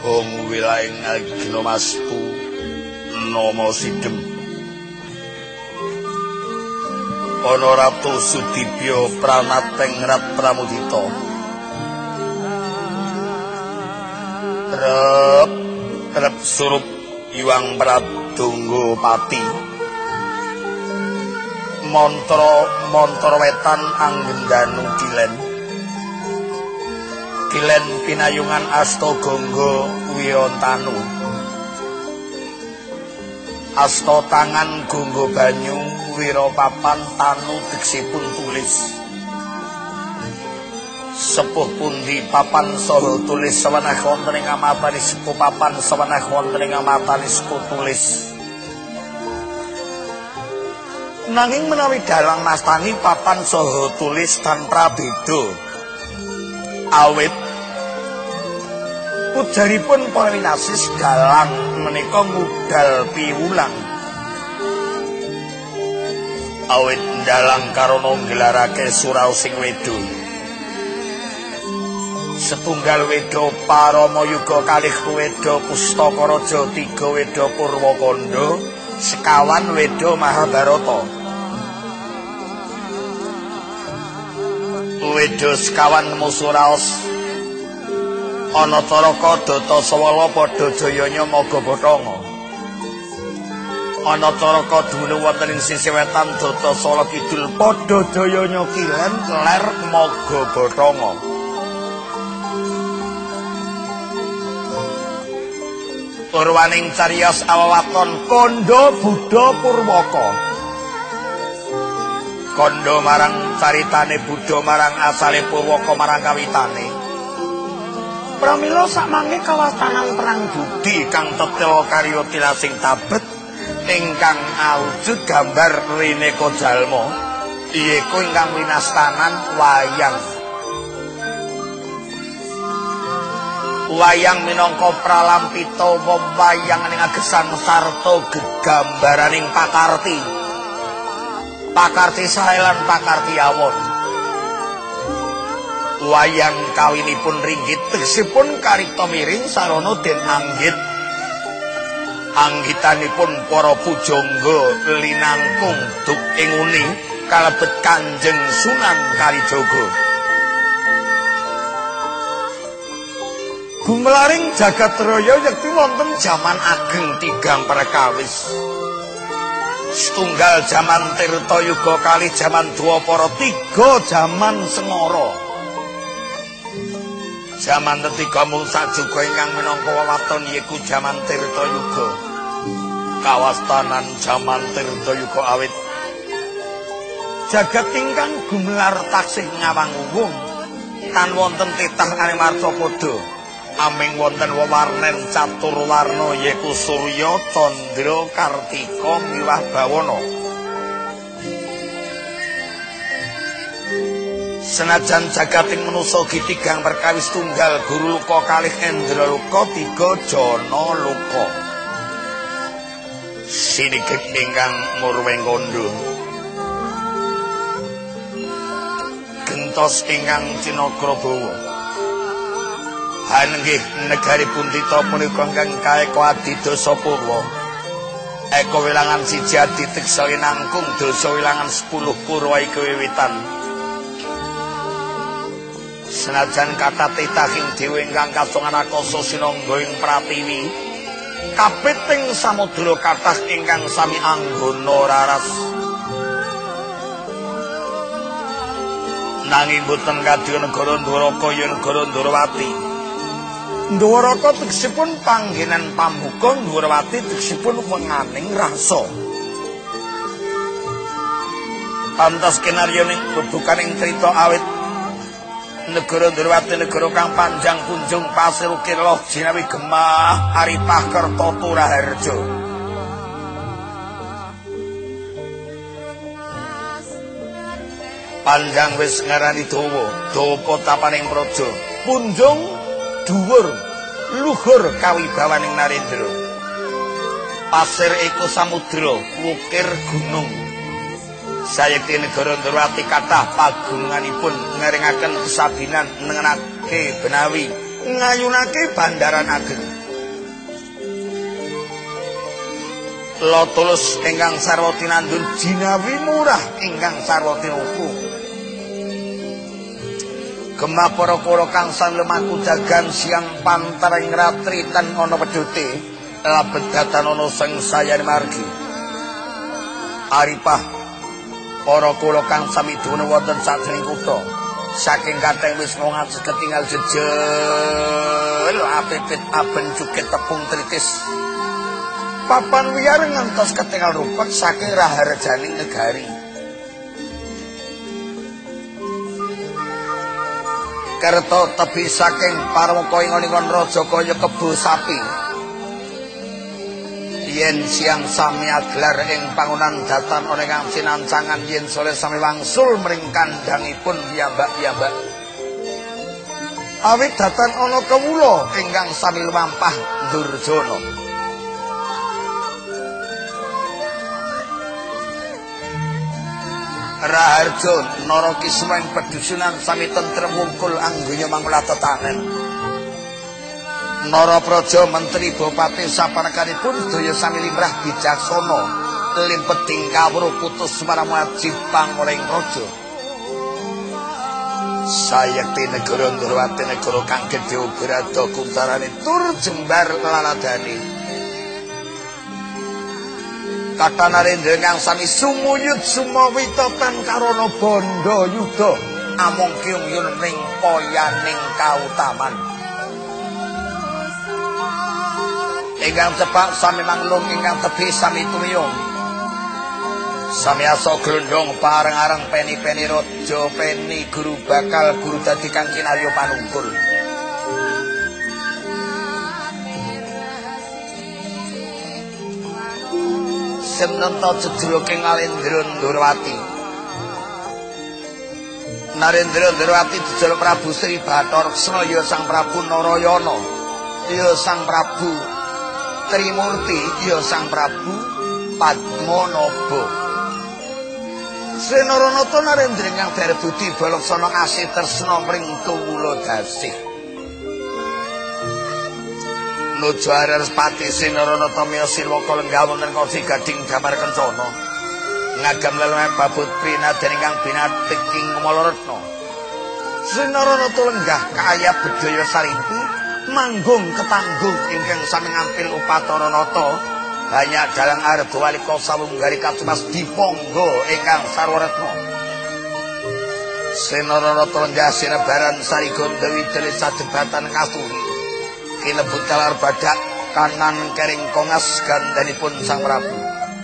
Hong wilayeng agina maspu nama Sidhem ana Ratu Sudibya Pranateng Rat Pramudita rep surup Iwang Pradangga Pati mantra wetan anggendanu Kilen pinayungan Asta Gangga Wiyantanu Asta tangan Gangga banyu wira papan tanu teksipun tulis sepuh pundi papan saha tulis saweneh wonten ing amatani sepuh papan saweneh wonten ing amatani sepuh tulis nanging menawi dalang mastani papan saha tulis tanpa beda awit ujaripun para winasis dalang menika ngudal piwulang awit dalang karana nggelarake surau sing wedo setunggal wedo Paramayuga kalih wedo Pustaka Raja 3 wedo Purwakanda sekawan wedo Mahabharata wedo sekawan musuraos ana Caraka Datasawala padha jayanya maga Bathanga ana Caraka dumunung wonten ing sisih wetan Datasawala kidul padha jayanya Kilen ler maga Bathanga purwaning cariyos awawaton Kanda Buddha Purwaka Kanda marang caritane Buddha marang asale Purwaka marang kawitane pramila sakmangke kawastanan perang budi kang tetel karya tilasing tabet ingkang awujud gambar rineka jalma iku ingkang winastanan wayang minangka pralampita wayang ing agesan sarta gegambaraning pakarti sae lan pakarti awon wayang kawinipun ringgit tegesipun karita miring sarana den anggitanipun para pujangga linangkung duk ing uni kalebet Kanjeng Sunan Kalijaga gumelaring jagat raya yekti wonten jaman ageng tigang perkawis setunggal jaman Tirta Yuga kalih jaman Dwapara 3 jaman Sengara jaman ketiga mung sajuga ingkang minangka wewaton yaiku jaman Tirta Yuga kawastanan jaman Tirta Yuga awit jagat ingkang gumelar taksih ngawang-uwung tan wonten titah aning Marcapada aming wonten wewarnen caturwarna yaiku Surya, Candra, Kartika miwah Bawana. Senajan jagating manusa gitigang perkawis tunggal Guru Luka kalih Endra Luka 3 Jana Luka. Sinigek ingkang murweng kandha. Gentos ingkang Cinakrabawa. Hanggih negari Pundita punika ingkang kaeka adidasa purwa. Eka wilangan 1 aditeksa nangkung dasa wilangan 10 purwa iku wiwitan. Senajan kata titahing dhewe ingkang kasongan akasa sinangga ing Pratiwi, kapiting samudra kathah ingkang sami anggana raras. Nanging boten kadya negara Dwaraka ya negara Ndrawati. Ndwaraka tegesipun panggenan pamuka, Ndwarawati tegesipun wenganing rasa. Pantas kinaryaning bebukaning crita awit negara Ndrawati negara kang panjang kunjung pasir ukir loh jinawi gemah aripah Kertatu Raharja. Panjang wis ngarani dawa, dawa tapaning praja. Punjung dhuwur luhur kawibawaning Narendra. Pasir iku samudra, wukir gunung. Sayekti negara Ndrawati kathah pagununganipun ngeringaken kesabinan nengenake benawi ngayunake bandaran ageng. Lo tulus ingkang sarwa tinandun jinawi murah ingkang sarwa tinuku. Gemah para-para kang san lemaku dagan siang pantaring ratri tan ana pedhute labet datan ana sing sayane margi. Aripah para kula kang sami dumunung wonten sajroning kutha saking kateng wis ngongatus ketinggal jejel apipit aben cuket tepung tritis papan wiyar ngantos ketinggal rupet saking raharjaning negari. Kerto tebi saking parwaka ingon-ingon raja kaya kebo sapi yen siang sami aglar ing pangunan datan ana kang sinancangan yen sore sami wangsul mring kandhangipun piyambak-piyambak awit datan ana kawula ingkang sami lumampah Durjana. Raharja Narakisma ing pedusunan sami tentrem wungkul anggonya mangula tetanen. Narapraja menteri bupati sapanekanipun daya sami limrah bijaksana limpeting kawruh putus marang wajib pangoleng raja. Sayekti negara Ndrawati negara kang gedhe ubrada kuntarane tur jembar laladane. Kata Narendra kang sami sumuyut sumawita tan karana bandha yuda amung kyung-yun ning poyaning kautaman. Ingkang cepak sami manglung ingkang tebi sami tumiyung. Sami asa glondhong pareng-areng peni-peni raja peni guru bakal guru dadi kang kinarya panungkul. Senenta jedroking Narendra Ndrawati. Narendra Ndrawati dijeluk Prabu Sri Bathara ya Sang Prabu Narayana, ya Sang Prabu Trimurti, ya Sang Prabu Padmanaba. Sri Naranata Narendra ingkang berbudi balaksana asih tresna mring tuwula dasih. Nuju Arespati Sinaranata miya Silwaka lenggah wonten kursi gading damar kencana ngagem leleme babut prinaden ingkang binatik ing Kumalaretna. Sinaranata lenggah kaayap bedhaya sarimpu manggung ketangguh ingkang sami ngampil Upataranata banyak dalang arep walika sawunggari katumas dipangga ingkang sarwaretna. Sinaranata lenggah sinebaran sariganda widele sadebatan kasturi kinebut kalar badak kanan kering kongas gandhanipun Sang Prabu.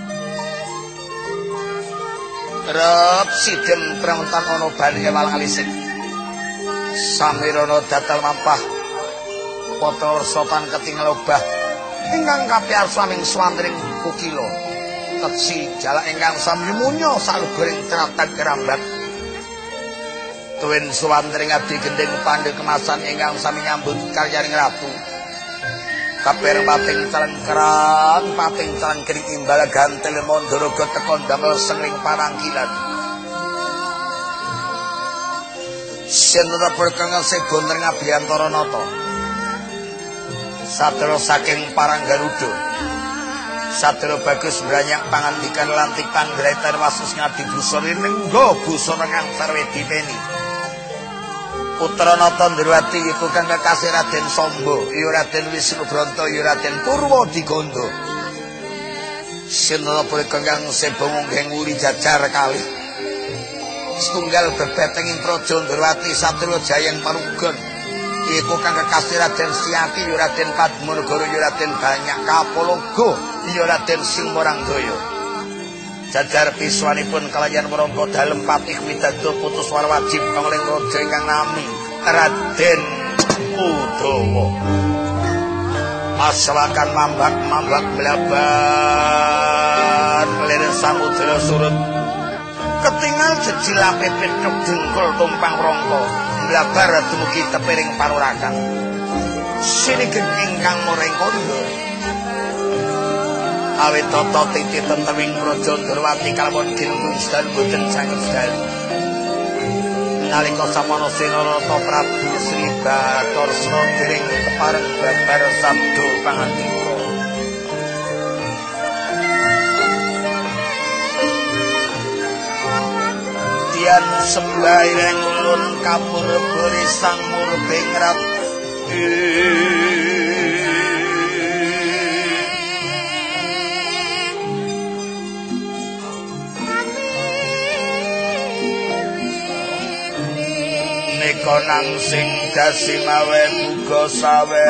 Rep sidem pramutan ana bali walang alisik. Samirana datal mampah patra sopan ketingal obah ingkang kapiar saming swandring kukila. Tetsi jalak ingkang sami munya salugering tratan kerambat. Tuwin swandring abdi gending pandhe kemasan ingkang sami nyambut karyaning ratu. Kaper pating caleng kering imbal gantel mandaraga teka damel sengling parangkilan. Sentra perkang sebonten ngabiyantara nata. Sadra saking parang Garuda. Sadra bagus branyak pangandikan lantik panggraitan wasus ngadi busana nengga busana kang sarwe dipeni. Putra Nata Ndrawati iku kang kekasih Raden Samba, ya Raden Wisnubranta, ya Raden Purwadikanda. Sinten punika kang seba munggeng wuri jajar kalih. Setunggal bebetenging Praja Ndrawati Satya Jayang Parugan. Iku kang kekasih Raden Setyaki, ya Raden Padmanegara, ya Raden Banyak Kapalaga, ya Raden Singmarangdaya. Jajar piswanipun kalayan merangka dalem patih widadda putus war wajib pangling raja ingkang nami Raden Udawa. Masawakan mambak blabar lir samudra surut. Ketingal jejil apipit tuk dengkul tumpang rangka blabar dumugi tepiring panurakan. Sinigeng ingkang muring kandha. Awit tata titi tentewing Praja Ndrawati kalawan ginung sedal boten jangkep sedal. Nalika samana Sinarata Prabu Sri Bathara dering kepareng babar sabda pangandika. kalian sembahyang ulun kapur berisang murbing rat nika nang sing dasi mawe muga sawe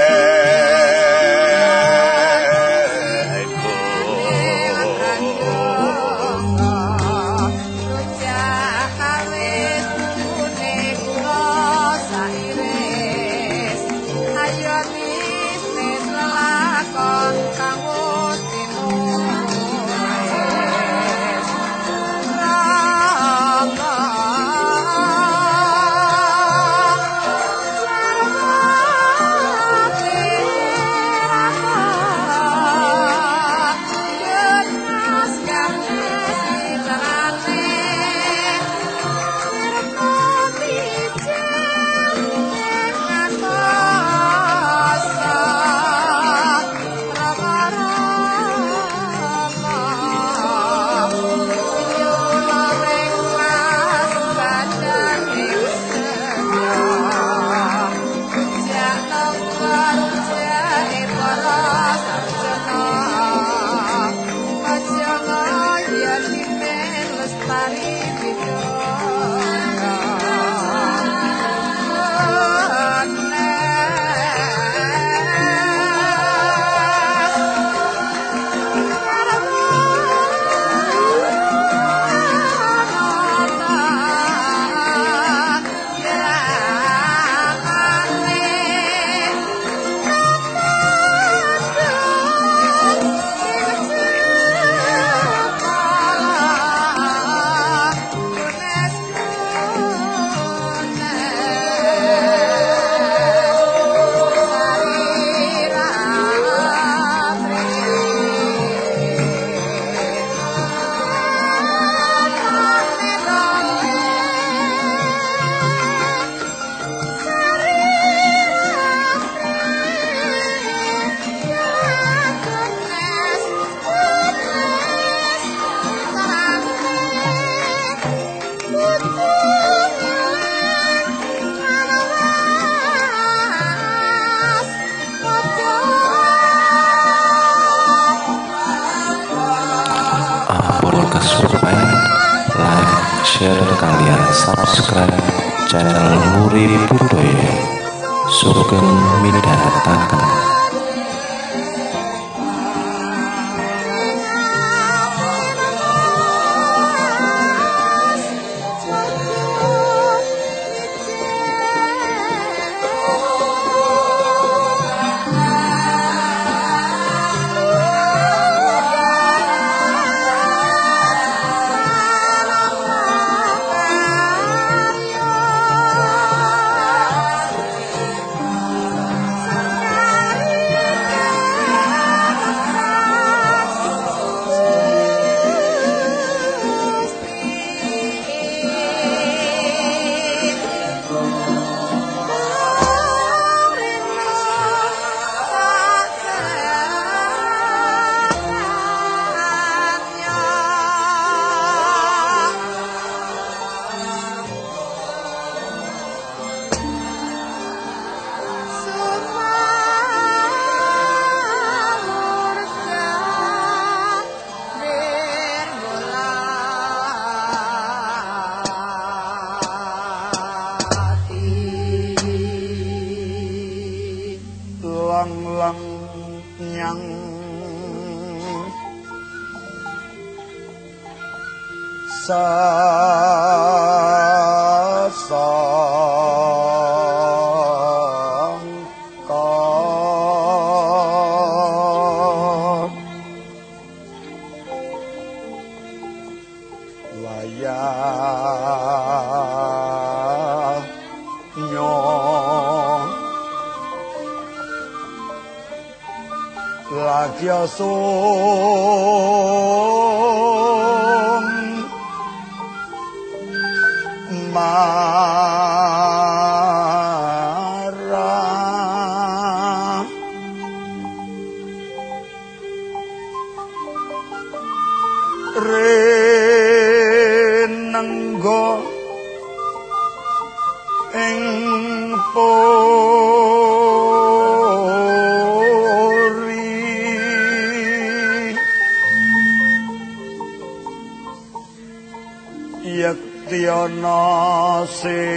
share kalian subscribe channel Muri Budaya Sugeng midhangetaken. Renenggo Yana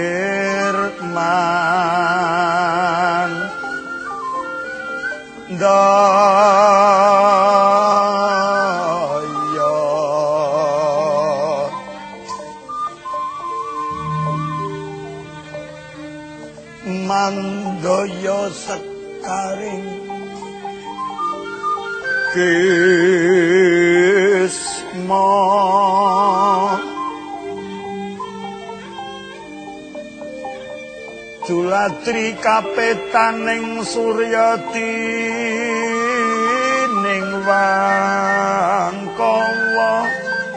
Sirman Daya Mandaya Sekaring Kisma Julatri kapetaning Suryati ning Wangkawa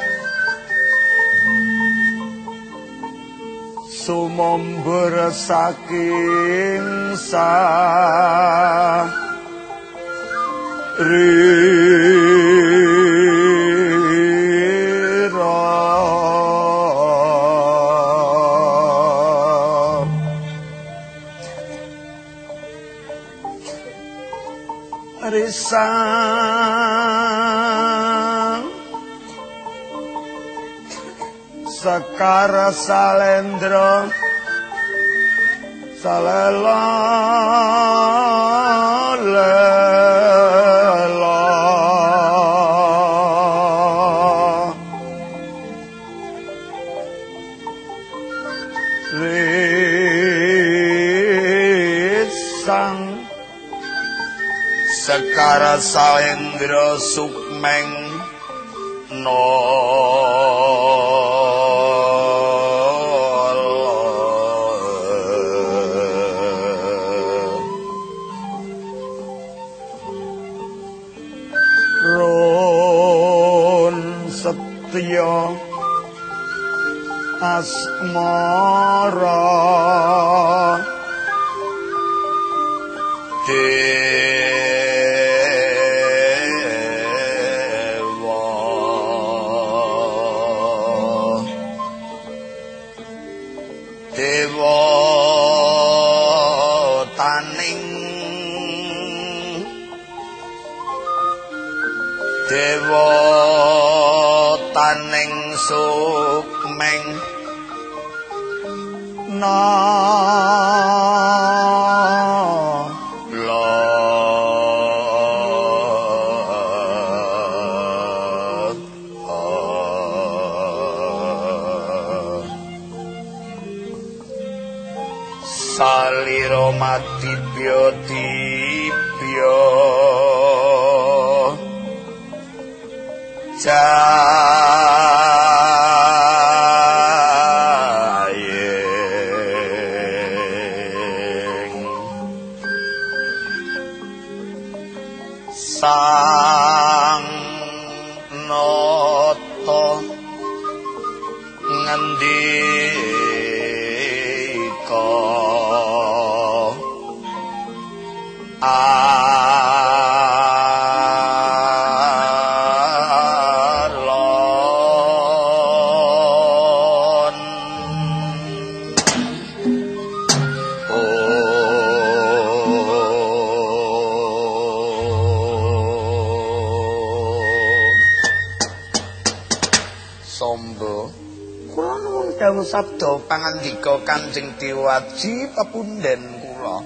sumamber saking Risang Sekar Salendra Salela lela Risang Sekar Salendra Sukmeng Ron Setya Asmara Taning Sukmeng Salira matibya-tibya jayeng sang nata ngendika dawuh sabda pangandika Kanjeng Dewaji pepunden kula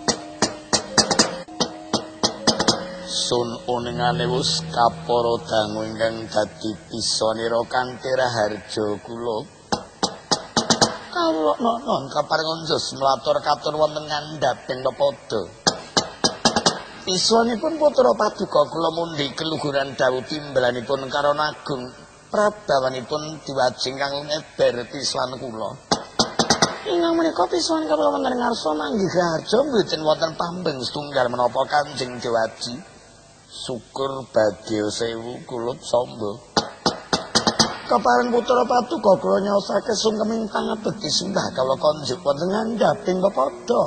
sun uningane wus kapara dangu ingkang dadi bisanira kanthi raharja kula kawula non kaparingan jos mlatur katur wonten ngandhaping pada iswanipun putra paduka kula mundi keluhuran dawuh timbalanipun karo Agung prabawanipun Dewaji ingkang ngeber piswan kula. Ingkang menika piswan kula wonten ngarsa manggih raharja mboten wonten pambeng setunggal menapa Kanjeng Dewaji. Syukur badhe sewu kula samba. Kepareng putra paduka kula nyaosake sungkeming pangabekti simbah kala konjuk wonten ngandhaping pepada.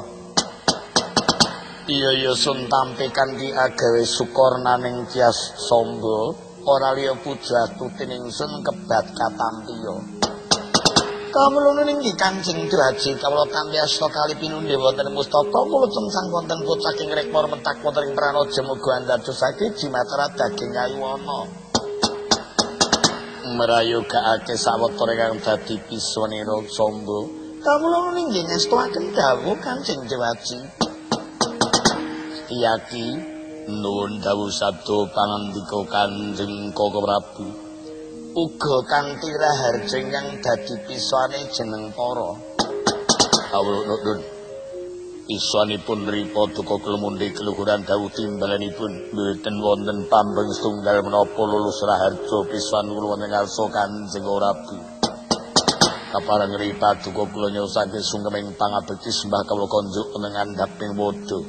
Iya sun tampi kanthi agawe sukornaning tias samba. Ora liya puja tutin ingsun kebat katampiya. Kawula ninggi Kanjeng Dewaji kawula tampi asta kali pinundhe wonten mustaka kula cengsang wonten put saking rekmor mentak wonten ing pranaja muga andhadosake jimatera daging ayuwana. merayogakake sawetara kang dadi piswanira Samba. Kawula ninggih ngestuaken dawuh Kanjeng Dewaji. Yaki nuwun dawuh sabda pangandika Kanjeng Koko Prabu. Uga kanthi raharja ingkang dadi piswane jeneng para. Kawula nuwun iswanipun ripa duka klemundi keluhuran dawuh timbalanipun mboten wonten pambeng setunggal menapa lulus raharja piswan kula wonten ngarsa Kanjeng Prabu. Kaparang ripa duka kula nyosake sungkeming pangabekti sembah kawula konjuk ing ngandhaping wada.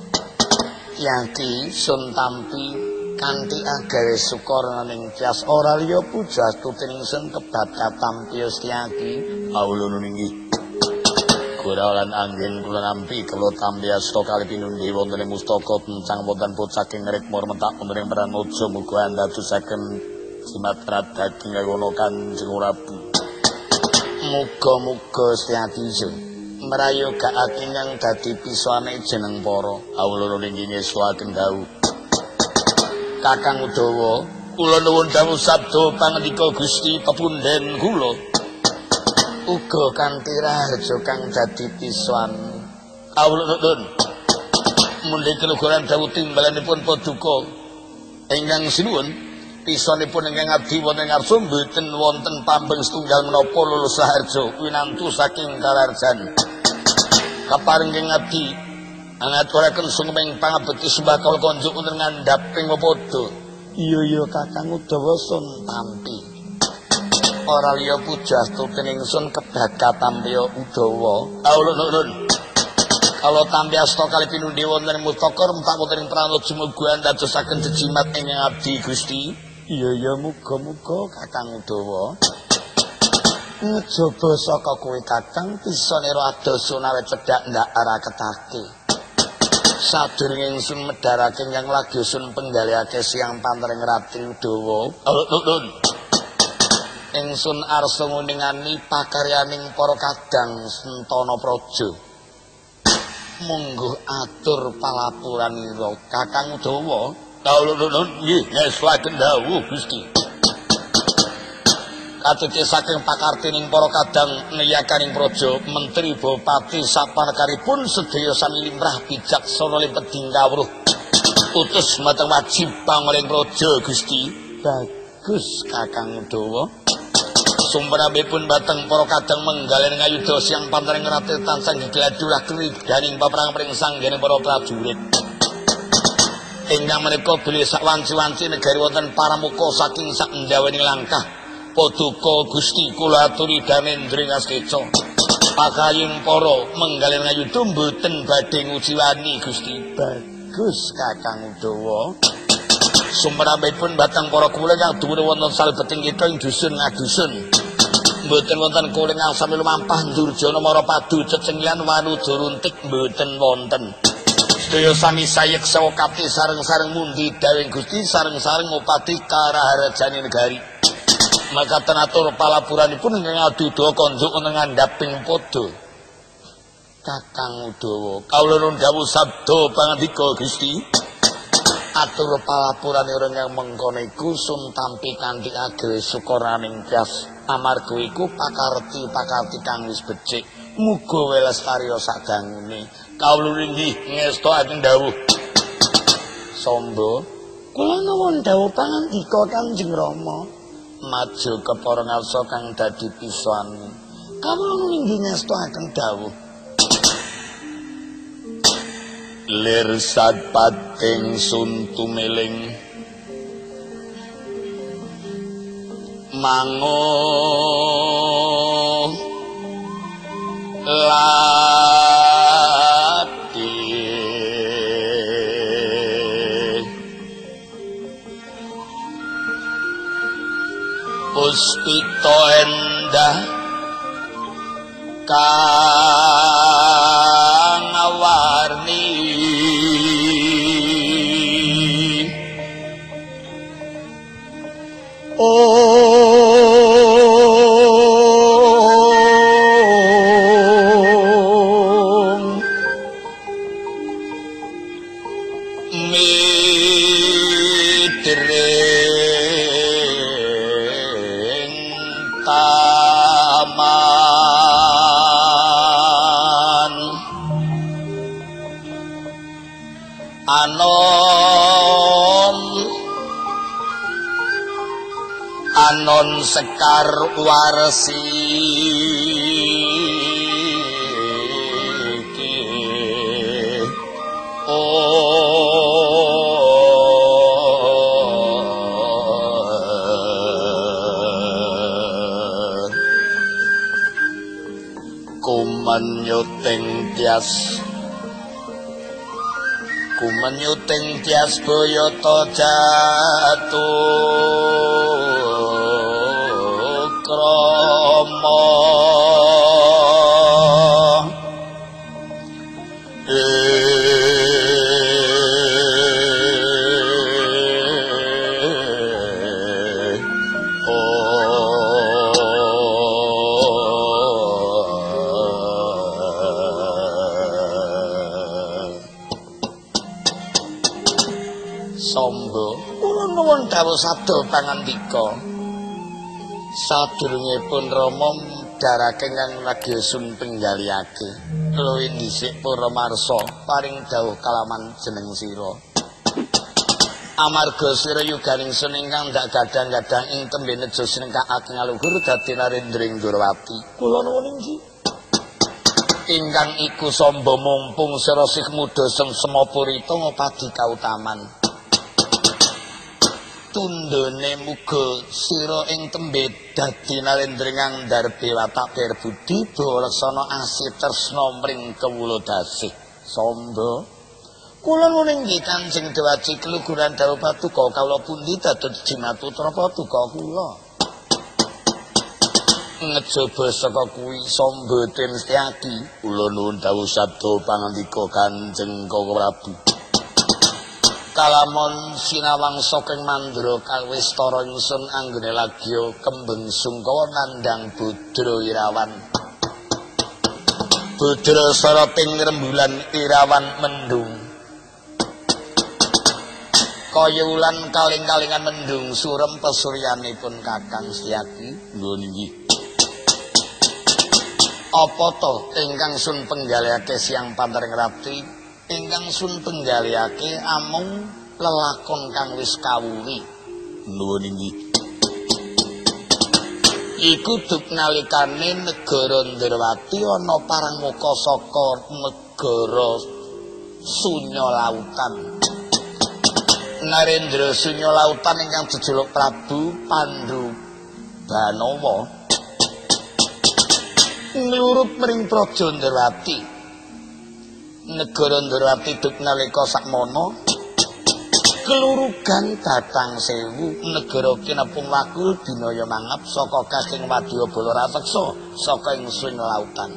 Yaki sun tampi kanthi agawe sukara ning tias ora liya pujastu tiningsun kebat katampi Setyaki. Kawula nuninggih Gora lan anggen kula nampi kula tampi asta kalih pinundi wonten ing mustaka pencang wonten put saking rikmur mentak wonten ing pranoja muga andadosaken Sumatera daging kawono Kanjeng Prabu. Muga-muga Setyaki merayogakake ingkang dadi piswane jeneng para. Kawula ninggih ngestuaken dawuh Kakang Udawa, kula nuwun dawuh sabda pangandika Gusti pepunden kula. Uga kanthi raharja kang dadi piswan. Kawula nuwun mundhe keluhuran dawuh timbalanipun paduka ingkang sinuwun piswanipun ingkang abdi wonten ngarsa mboten wonten pambeng setunggal menapa lulus raharja winantu saking kalarjan. Kaparing abdi ngaturaken sungkeming pangabekti sembah kawula konjuk wonten ngandhaping pada. Iya Kakang Udawa sun tampi. Ora liya pujastu tiningsun kebat katampi Udawa. Kawula nuwun. Kala tampi asta kalih pinundi wonten mustaka mentak wonten ing pranoja muga andadosaken jejimat ing abdi Gusti. Iya muga-muga Kakang Udawa. Njaba saka kowe Kakang pisonira adosa nawe cedhak ndak araketake. Sadurunge ingsun medharake ingkang lagi sun penggalihake siang pantering Ratri Udawa. Nuwun. Ingsun arsa nguningani pakaryaning para kadang Sentana Praja. Mungguh atur palapuranira Kakang Udawa. Kawula nuwun nggih ngestuaken dawuh Gusti. Katiti saking pakartining para kadang niyakaning praja menteri bupati sapanekaripun sedaya sami limrah bijaksana lempet dingkawruh utus mateng wajib pangring praja Gusti. Bagus Kakang Udawa. Sumperamipun bateng para kadang menggalen ngayuda siang pantering Ratri tansah gegladurah kridaning paperang pring sanggening para prajurit. Ingkang menika bilih sawanci-wanci negari wonten paramuka saking sak ndawaning langkah. Paduka Gusti kula aturi damendring askeca. Pakaying para menggalen ngayuda mboten badhe ngujiwani Gusti. Bagus Kakang Udawa. Sumperamipun batang para kula kang dhuwur wonten salebeting kita ing dusun ngadusun. Mboten wonten kuling kang sami lumampah Durjana Marapadu cecenglan wanuda runtik mboten wonten. Sedaya sami sayek sawekati sareng-sareng mundi dawing Gusti sareng-sareng ngupati karaharjane negari. Maka tenatur palapuranipun ingkang aduda konjuk wonten ngandhaping pada. Kakang Udawa, kawula nuwun dawuh sabda pangandika Gusti. Atur palapurane ora ingkang mengkono iku sun tampi kanthi agawe sukaraning tias. Amarga iku pakarti kang wis becik. Muga welestari sadangune. Kawula inggih ngestoaken dawuh Samba. Kula nuwun dawuh pangandika Kanjeng Rama. Maju kepara ngarsa kang dadi piswan. Kawula inggih ngestoaken dawuh lir satpating sun tumeling mango lati puspita endah kang warni anon sekar warsi kumenyuting tias boyata jatuh krama dawuh sabda pangandika sadurungipun Rama darake kang Nagyasun penggaliake luwih dhisik para marsa paring dawuh kalaman jeneng sira amarga sira yuganingsun ingkang ndak gadhang-gadhang ing tembe nejo sinengkake ngaluhur dadi Narendring Durawati kula nuwun inggih ingkang iku samba mumpung sira sih muda sing semapurita ngopadi kautaman tundone muga sira ing tembe dadi Narendring ndarbe watak berbudi balaksana asih tresna mring kewuladasih samba kula nuwun inggih Kanjeng Dewaji keluguran dawuh patuko kawula pundi dados jimatutra patuko kula ngejaba saka kuwi samba Trimestiaki kula nuwun dawuh sabda pangandika Kanjeng Prabu kalamun sinawang saking mandra kawistara nyusun anggone lagya kembeng sungkawa nandhang Budra Irawan Budra sarating rembulan Irawan mendung kaya ulan kaling-kalingan mendung surem pesuryanipun Kakang Setyaki nggih nggih apa to ingkang sun penggaliake siang pantaring rapti ingkang sun penggaliake amung lelakon kang wis kawuri nuwun inggih iku duk nalikane negara Ndrawati ana parang muka saka negara Sunya Lautan Narendra Sunya Lautan ingkang jejuluk Prabu Pandhu Banawa nglurut mring Praja Ndrawati negara Ndrawati duk nalika sakmono kelurugan Batang Sewu negara kinepung wakul dinaya mangap saka Kakang Wadyabala Raseksa saka ing Sunya Lautan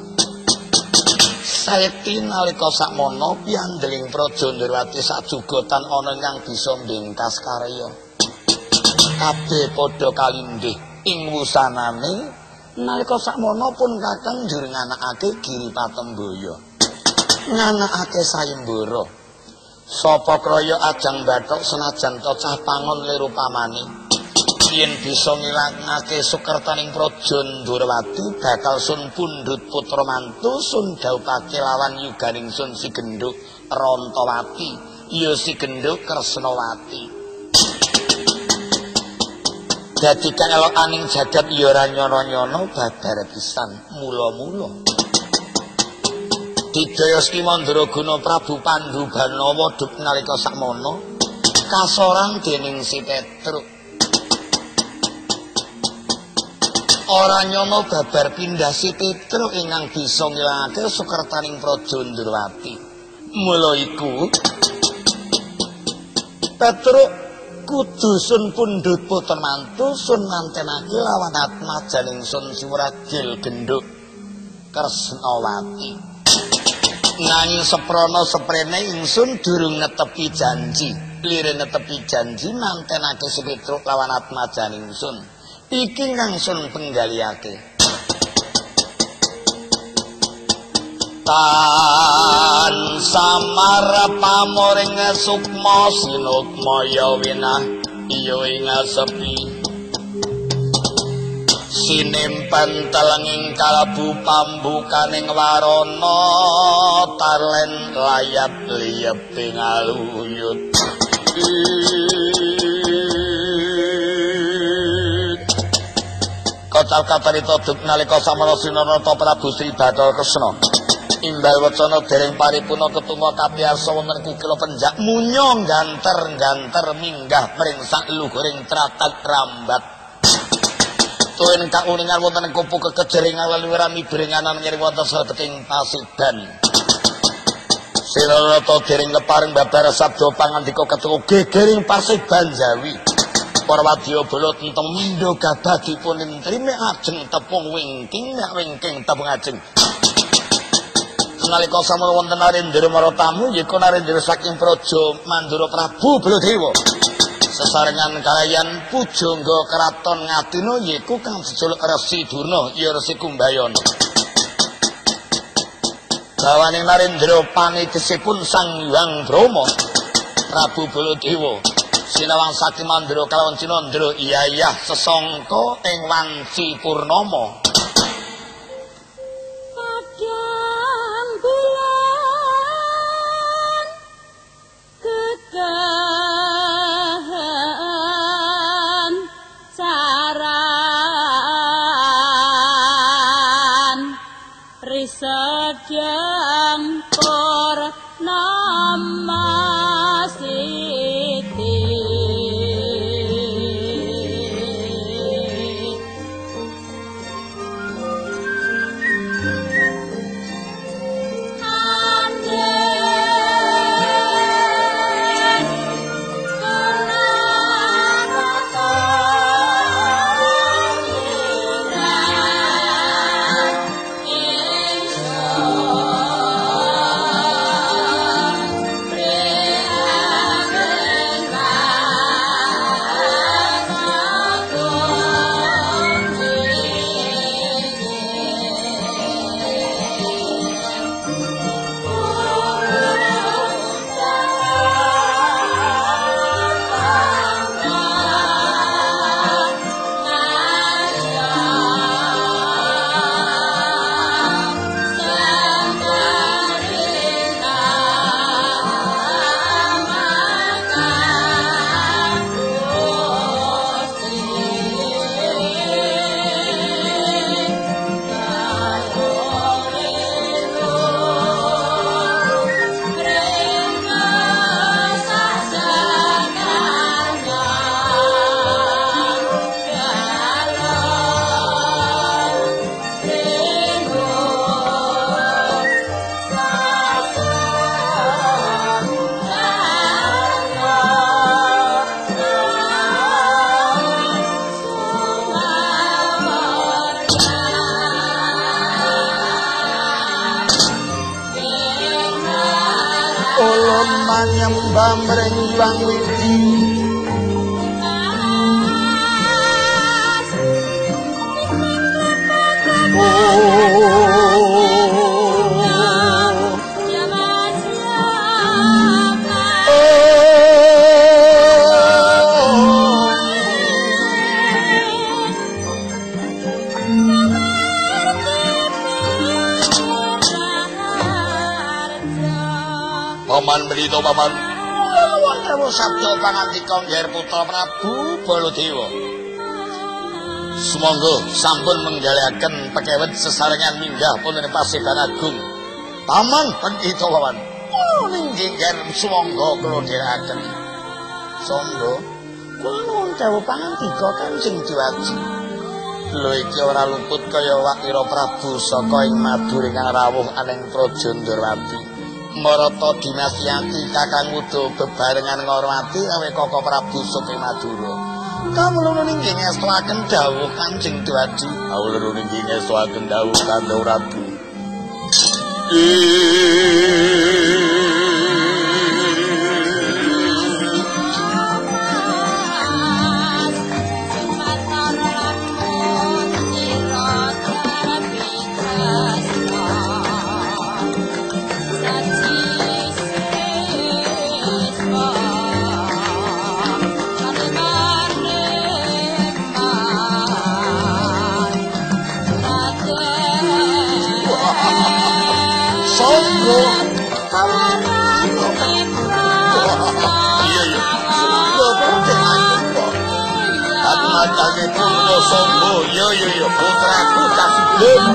saeti nalika sakmono piandeling Praja Ndrawati sajugotan ana ingkang bisa mbengkas karya kabeh padha kalindih ing wusanane nalika sakmono pun Kakang njur nganakake Giripatembaya nganakake sayembara sapa kraya ajang bathok senajan to cah pangon liru pamane yen bisa ngilangake sukertaning Praja Ndrawati bakal sun pundhut putra mantu sun dhawuhake lawan yuganingsun si Gendhuk Rantawati ya si Gendhuk Kresnawati dadi kaelokaning jagat ya ora nyono-nyono babar pisan mula-mula Didaya Mandraguna Prabu Pandhu Banawa duk nalika sakmono kasorang dening si Petruk ora nyono babar pindah si Petruk ingkang bisa ngilangake sukertaning Praja Ndrawati mula iku Petruk kudu sun pundhut putra mantu sun mantenake lawan atmajaning sun Suragil Gendhuk Kresnawati nanging seprana seprene ingsun durung netepi janji lire netepi janji mantenake si Petruk lawan atmajaning sun iki kang sun penggaliake tan samar pamoring sukma sinukmaya winah iya ing sepi Sinimpen telenging kalebu pambukaning warana talen layap liyeping aluyut Kocal kacarita duk nalika samana Sinarata Prabu Sri Bathara Kresna imbal wacana dereng paripurna ketumwa kapiyarsa wonten kukila penjak munya ganter-ganter minggah mring sak luhuring tratag rambat tuwin kauningan wonten kupu kekejeringan leliwirami beringanan nyeri wonten sabeting pasiban Sinarata dereng leparing babar sabda pangandika ketuku gegering pasiban Jawi para wadyabala tentang mindha gabah dipun intrime ajeng tepung wingking nek wingking tepung ajeng nalika samana wonten Narendra maratamu yaiku Narendra saking Praja Mandura Prabu Baladewa sesarengan kalayan pujangga kraton Ngadina yaiku kang jejuluk Resi Durna ya Resi Kumbayana gawane Narendra panitisipun Sang Hyang Brahma Prabu Baladewa sinawang saking Mandura kalawan Cinandra iyayah sesangka ing wanci purnama kadang bulan kekahan saran risadang purnama nyembah mring Hyang Widi Paman berita paman wonten sabda pangandika nggih putra Prabu Baladewa sumangga sampun menggalihaken pekewet sesarengan minggah wonten Pasiban Agung paman berita paman nggih sumangga kula dherekaken sangga kula nuwun dawuh pangandika Kanjeng Diwaji lho iki ora luput kaya Wakira Prabu saka ing Madura ingkang rawuh aning Praja Ndrawati Marata Dinasyanti kakang Uda bebarengan ngormati awe Koko Prabu saking Madura. Kawula nggih ngestuaken dawuh Kanjeng Diwaji. Kawula nggih ngestuaken dawuh Kanjeng Prabu. sangga iya Atmatane Purwa Sangga iya putraku kasugeng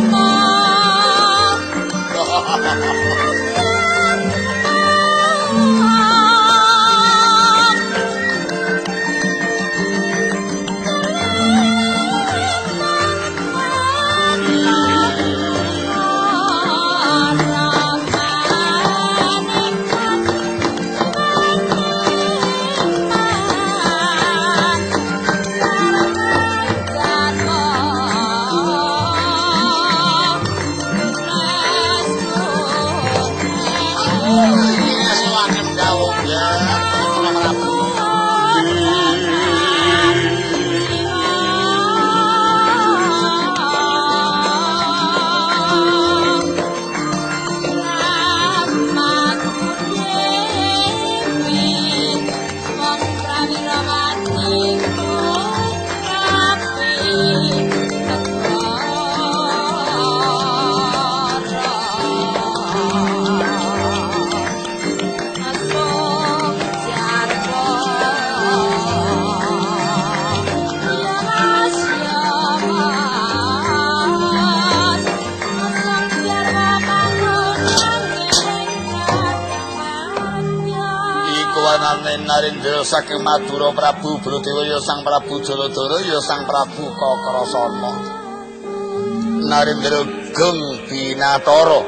Narendra saking Madura Prabu Baladewa ya Sang Prabu Jaladara ya Sang Prabu Kakrasana Narendra geng binatara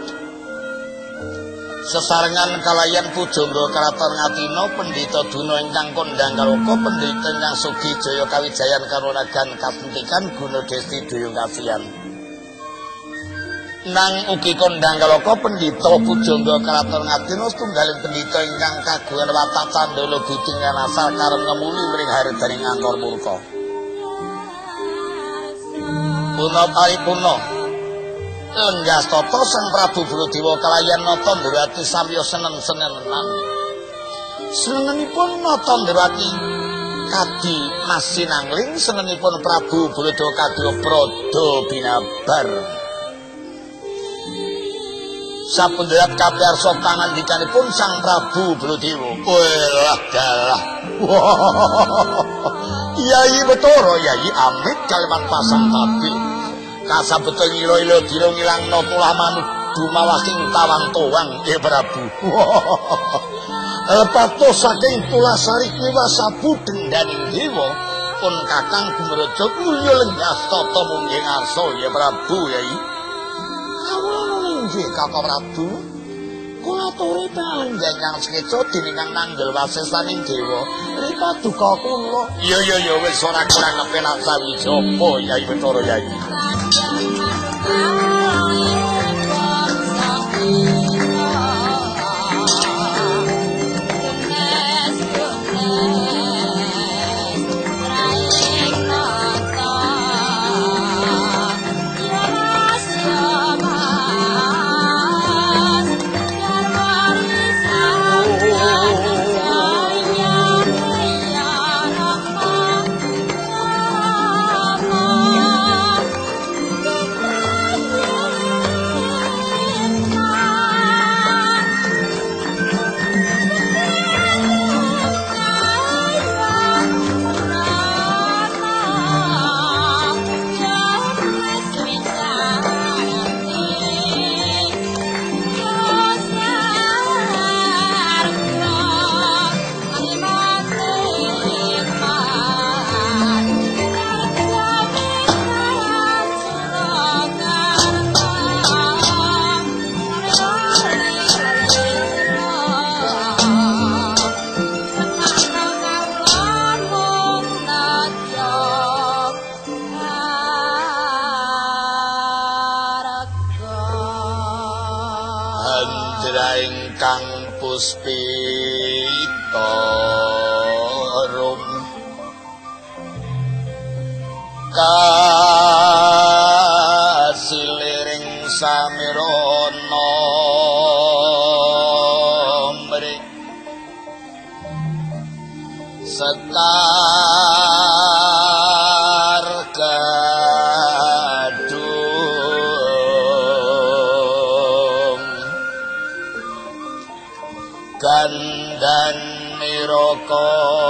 sesarengan kalayan pujangga kraton Ngastina pendhita Duna ingkang kondhang kaloka pendhita ingkang Sugi Jaya Kawijayan Karunagan Kapentikan guna Desti Duyung Kasihan nang ugi kondhang kaloka pendhita pujangga kraton Ngastina setunggaling pendhita ingkang kagungan watak candala buding lan asal karep ngemuli mring hardaning angkor murka. Puna paripurna Lenggastata Sang Prabu Baladewa kalayan Nata Ndrawati samya senen-senenan. Senenipun Nata Ndrawati kadi masinangling senenipun Prabu Baladewa kadya prada binabar. Sapunderat kapiarsa pangandikanipun Sang Prabu Baladewa. Walah dalah. Yai Betara Yai amit kaliman pasang tabi. Kasabetul ngira-ira dira ngilangna tulah manut dumawaking tawang towang nggih Prabu. Lepatos saking tulah sari kiwasabu dendaning dewa pun Kakang Gumraja mulya Lenggastata munggih ngarsa nggih Prabu Yai. Nggih Kakang Prabu. Kula aturi panjenengan kang sekeca dening kang nanggel wasesaning dewa. Rika duka kula. Iya wis ora kurang kepenak sawijapa Yai Betara Yai. Puspita rum kasiliring samirana mring sekar gadung pamiraka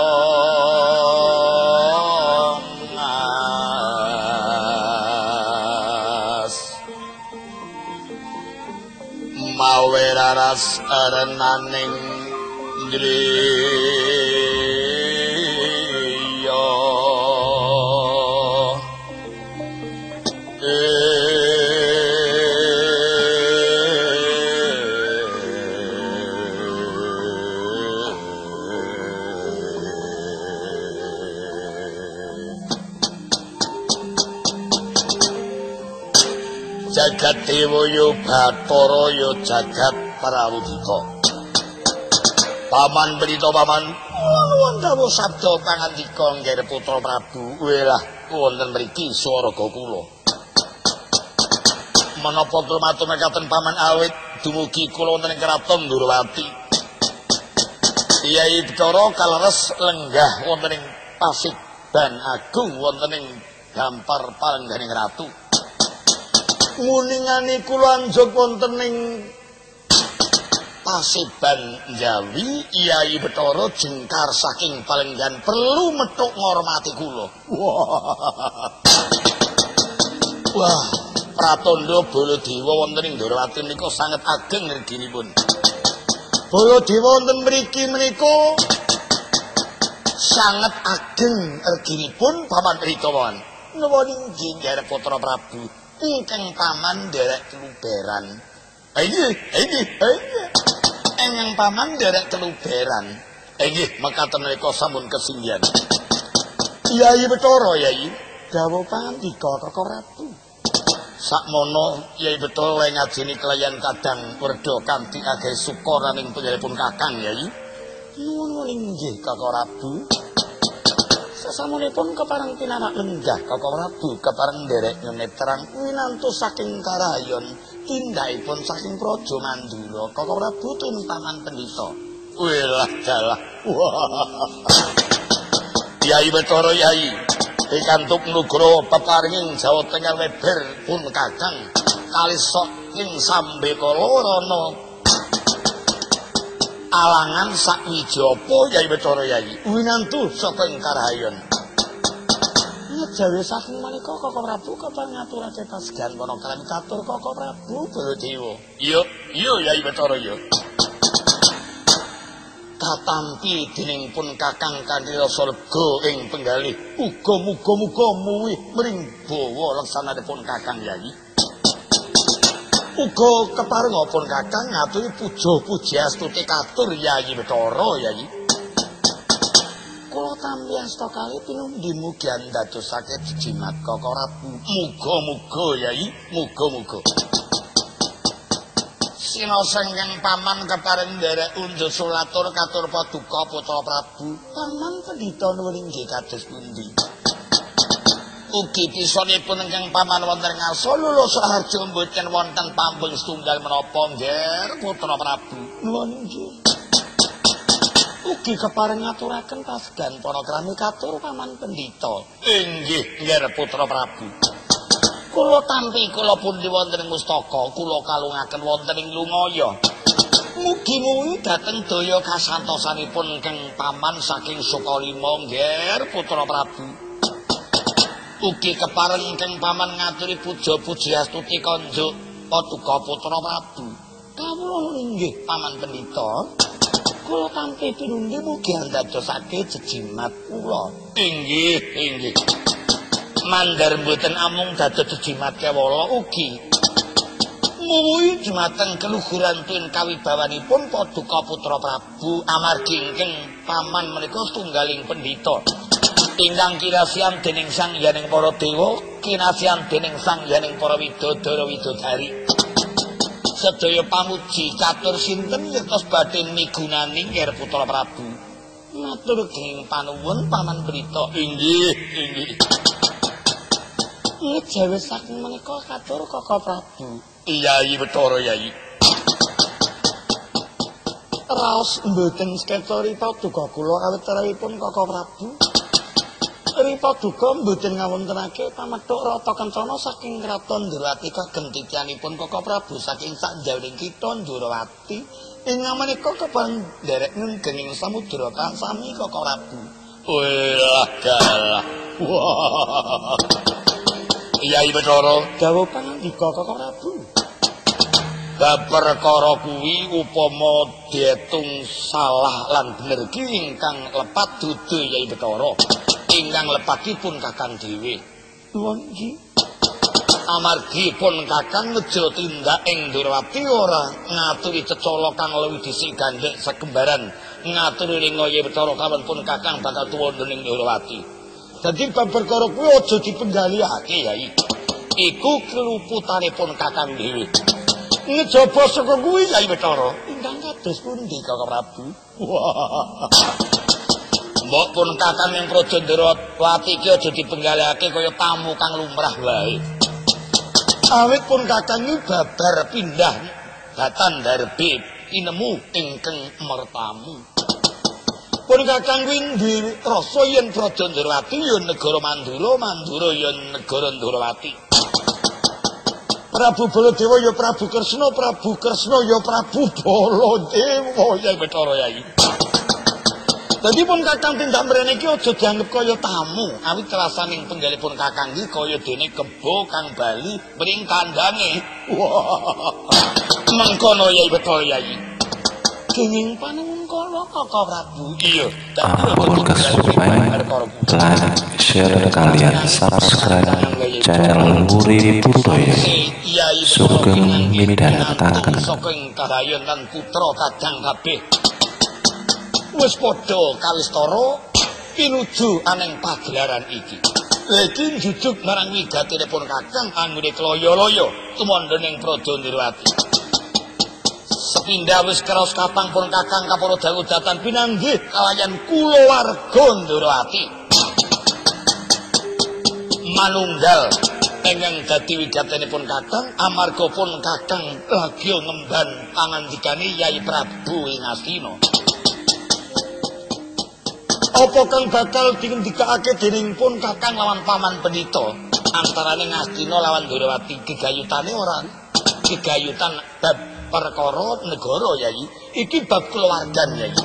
mawe raras arenaning driya jagat dewa yo Bathara yo jagat Prawudika paman berita paman wonten sabda pangandika nggih putra Prabu welah wonten mriki swaraga kula menapa kula matur mekaten paman awit dumugi kula wonten ing kraton Ndurwati Kyai Bathara kaleres lenggah wonten ing Pasigban Agung wonten ing Gampar Palengganing Ratu nguningane kula anjuk wonten ing Paseban Jawi Kyai Bathara jengkar saking Palenggan perlu metuk ngormati kula. Wah, Pratandha Baladewa wonten ing Ndorowati menika sanget ageng reginipun. Baladewa wonten mriki menika sanget ageng reginipun paman Ritawan. Nuwun inggih Nggih Putra Prabu. Ingkang paman derek keluberan. Inggih. Ingkang paman derek keluberan. Inggih, mekaten menika sampun kesinggihan. Kyai Bathara, Kyai, dawuh pangandika Kaka Ratu. Sakmono Kyai Bathara ngajeni kelayan kadang werda kanthi ageh sukaraning panjenenganipun Kakang, Kyai. Nuwun inggih Kaka Ratu. Sasamunipun kepareng pinarak lenggah Kaka Prabu kepareng nderek nyemetrang winantu saking karayon tindakipun saking Praja Mandura Kaka Prabu tumpaman pendhita. Welah dalah. Kyai Bathara Kyai pikantuk nugra peparinging Jawa Tengah leber pun Kakang kalih sok ing Sambekala Rana alangan sakwijapa Kyai Bathara Kyai winantu saka ing Karahayon ngejawe saking menika Kaka Prabu kepareng ngaturake pasgan wana kalih catur Kaka Prabu Baladewa iya Kyai Bathara iya katampi dening pun Kakang kanthi rasa lega ing penggalih uga muga-muga muwih mring bawa leksananipun Kakang Kyai uga kepareng pun Kakang ngaturi puja-puji astuti katur Kyai Bathara Kyai. Kula tampi asta kalih pinundi mugi andadosake jejimat Kaka Prabu. Muga-muga Kyai, muga-muga. Sinaosa ingkang paman kepareng nderek unjuk sulatur katur paduka Putra Prabu. Paman pendhita nuwun inggih kados pundi? Ugi pisanipun ingkang paman wonten ngarsa lulus raharja mboten wonten pambeng setunggal menapa nggih Putra Prabu. Nuwun inggih. Ugi kepareng ngaturaken pasgan para krami katur paman pendhita. Inggih nggih Putra Prabu. Kula tampi kula pundi wonten ing mustaka kula kalungaken wonten ing Lungaya. Mugi-mugi dhateng daya kasantosanipun ingkang paman saking Sukalima nggih Putra Prabu. Ugi kepareng ingkang paman ngaturi puja-puji astuti kanjuk paduka Putra Prabu. Kawula inggih paman pendhita. Kula tampi pinundi mugi andadosake jejimat kula. Inggih. Mandar mboten amung dados jejimat kewala ugi muwi dhumateng keluhuran tuwin kawibawanipun paduka Putra Prabu amargi ingkang paman menika tunggaling pendhita. Ingkang kinasihan dening sang yaning para dewa, kinasihan dening sang yaning para widodara widodari. Sedaya pamuji catur sinten ngertos badhe migunani nggih Putra Prabu. Matur geng panuwun paman berita. Inggih. Ngejawe saking menika katur Kaka Prabu. Kyai Bathara Kyai. Raos mboten sketsori paduka kula awit rawuhipun Kaka Prabu. Peri paduka mboten ngawontenake pamethuk rata kencana saking kraton Ndrawati kagem tityanipun Koko Prabu saking sakjawining kitha Ndrawati. Ing menika kepan nderek ngenging samudra kang sami Koko Prabu. Wah galah. Wah. Yai Bathara dawuh pangandika Koko Prabu. Bab perkara kuwi upama dietung salah lan bener ki ingkang lepat dudu Yai Bathara. Ingkang lepatipun Kakang dhewe. Nuwun nggih. Amargi pun Kakang nejo tindak ing Ndrawati ora ngaturi cecala kang luwih dhisik gandhek sekembaran ngaturi ringa Yai Bathara kawan pun Kakang bakal tuwa dening Ndrawati. Dadi bab perkara kuwi aja dipendhalike Yai. Iku keluputanipun Kakang dhewe. Ngejaba saka kuwi Yai Bathara ingkang kados pundi Koko Prabu? Wah. Mbok pun Kakang yang Praja Ndrawati iki aja dipenggalake kaya tamu kang lumrah wae. Awit pun Kakang iki babar pindah datan darbe inemu ingkang mertamu. Pun Kakang kuwi duwe rasa yen Praja Ndrawati ya negara Mandura, Mandura ya negara Ndrawati. Prabu Baladewa ya Prabu Kresna, Prabu Kresna ya Prabu Baladewa Yai Bathara Yai. Dadi pun Kakang tindak mrene iki aja dianggep kaya tamu, awit rasaning penggalipun Kakang iki kaya dene kebo kang bali mring kandange. Wah. Mengkono Yai Bathara Yai. Kenging panuwun kala Koko Prabu. Iya, ampun kesupen like, share kalian subscribe channel Muri Budaya Sugeng midhangetaken saking kadayon lan putra kadang kabeh wis padha kawistara pinuju aneng pagelaran iki. Iki njujuk marang wigatinipun Kakang anggone kloyo-loyo tumandhaning Praja Ndrawati. Sepindah wis kraos kapang pun Kakang kapara dawuh datan pinanggih kalayan kulawarga Ndrawati. Manunggal ingkang dadi wigatinipun Kakang amarga pun Kakang lagi ngemban pangandikane Yai Prabu ing Astina. Apa kang bakal dikendikake dening pun Kakang lawan Paman Pendhita antarane Astina lawan Ndrawati gegayutane ora gegayutan bab perkara negara Yai iki bab keluarga Yai.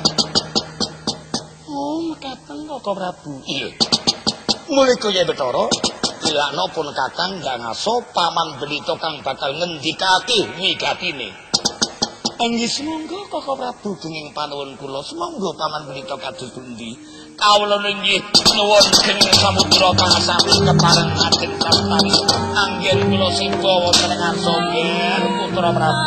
Oh mekaten Koko Prabu. Iya. Mulika Yai Bathara dilakno pun Kakang gak ngaso Paman Pendhita kang bakal ngendikake wigatine. Anggi semonggo Koko Prabu denging panuwun kula semonggo Paman Pendhita kados pundi. Kawula nggih nuwun dening samudra kang sami kepareng ajeng sastani anggen kula singga wonten ing ngarsa Putra Prabu.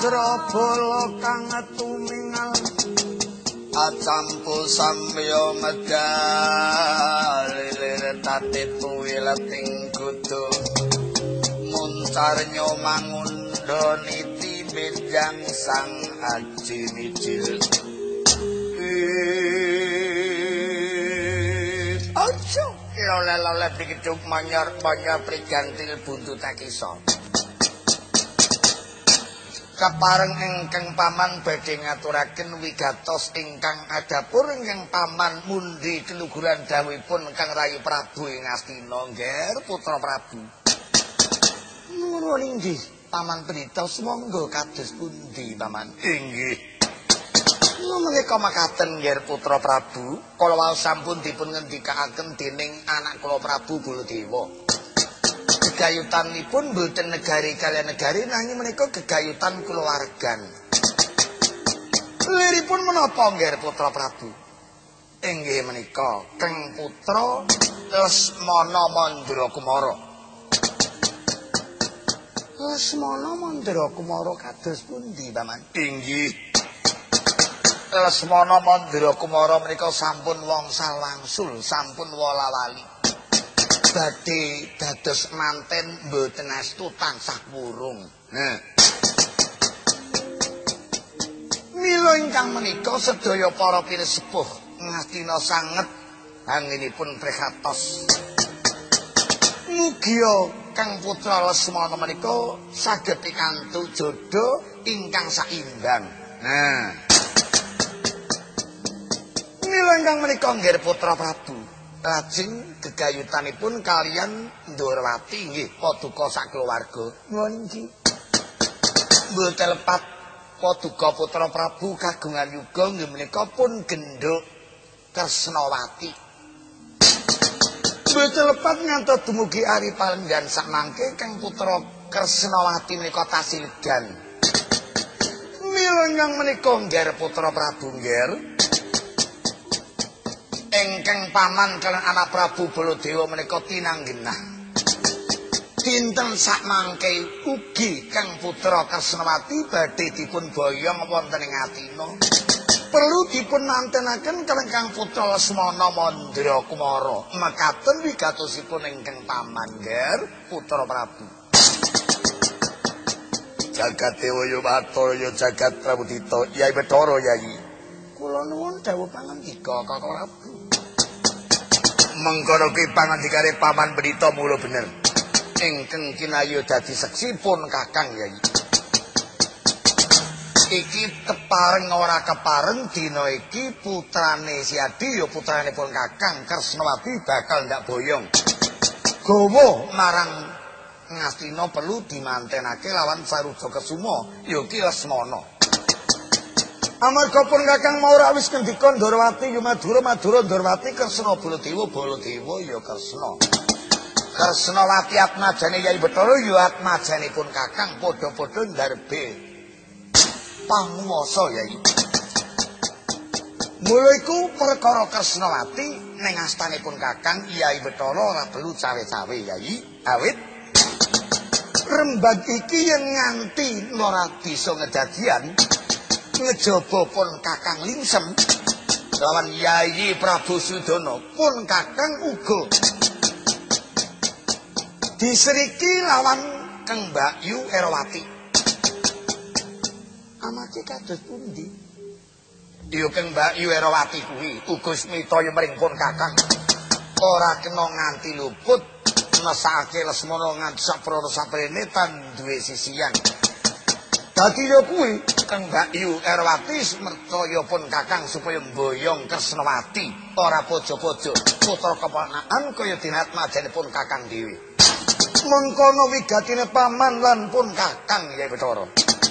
Drabala kang tumingal acampu samya medal lilir tatitu wileting kudu muncar nyomangundha niti benjang sang aji mijil ojo lole-lole dikiduk manyor-manyor prigantil buntut kisah kapareng ingkang paman badhe ngaturaken wigatos ingkang adapur ingkang paman mundi keluguran dawuhipun Kang Rayi Prabu ing Astina nggih putra Prabu. Nuwun inggih paman Brita sumangga kados pundi paman? Inggih. Menika makaten nggih putra Prabu, kala wau sampun dipun ngendikaaken dening anak kula Prabu Baladewa. Gegayutanipun boten negari kaliyan negari nanging menika gegayutan kulawargan. Liripun menapa nggih putra Prabu? Inggih menika Kang putra Lesmana Mandra Kumara. Lesmana Mandra Kumara kados pundi paman? Inggih. Lesmana Mandra Kumara menika sampun wongsal wangsul, sampun wala-wali. Badhe dados manten mboten astu tansah wurung. Nah. Mila ingkang menika sedaya para piresepuh ngastina sanget anggenipun prekatos. Mugia Kang putra Lesmana menika saged pikantuk jodho ingkang saimbang. Nah. Mila ingkang menika nggih putra Prabu lajeng gegayutanipun kalian Ndorowati nggih paduka sakulawarga. Nuwun inggih. Mboten lepat paduka putra Prabu kagungan yuga nggih menika pun gendhuk Kresnawati. Mboten lepat ngantos dumugi ari palenggan sakmangke Kang putra Kresnawati menika tasilgan. Mila ingkang menika nggih putra Prabu nggih ingkang paman kalian anak Prabu Baladewa menika tinanggenah. Dinten sakmangke ugi Kang putra Kresnawati badhe dipun boyong wonten ing Atina. Perlu dipun mantenaken kalian Kang putra Lesmana Mandra Kumara. Mekaten wigatosipun ingkang paman nggih putra Prabu. Jagat Dewa Yumata ya jagat Prabudita Yai Bathara Yai. Kula nuwun dawuh pangandika Kakang Prabu. Mengkono ki pangandikane paman Brita mula bener. Ingkang kinayu dadi seksipun Kakang Yai. Iki kepareng ora kepareng dina iki putrane Siadi ya putranipun Kakang Kresnawati bakal ndak boyong. Gawa marang Ngastina perlu dimantenake lawan Saruja Kesuma ya ki Lesmana. Amarga pun Kakang mau ora wis ngendika Ndorowati ya Madura Ndorowati Kresna Baladewa ya Kresna. Kresnawati atmajane Yai Bathara ya atmajanipun Kakang padha-padha ndarbe panguwasa Yai. Mula iku perkara Kresnawati ning astanipun Kakang Yai Bathara ora perlu cawe-cawe Yai. Awit rembag iki yen nganti ora bisa ngedadian ngejaba pun Kakang Lingsem lawan Yai Prabu Sudana pun Kakang uga diseriki lawan Kang Mbakyu Erowati. Amake kados pundi? Ya Kang Mbakyu Erowati kuwi uga smita mring pun Kakang ora kena nganti luput mesake Lesmana nganti saprana saprene tan duwe sisian. Dadi ya kuwi Kang Mbakyu Erowati mercaya pun Kakang supaya mboyong Kresnawati ora pojo-pojo putra keponakan kaya dinatmajanipun Kakang dhewe. Mengkono wigatine paman lan pun Kakang Yai Bathara.